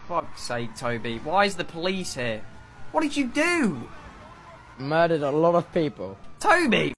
Fuck's sake, Toby. Why is the police here? What did you do? Murdered a lot of people. Toby!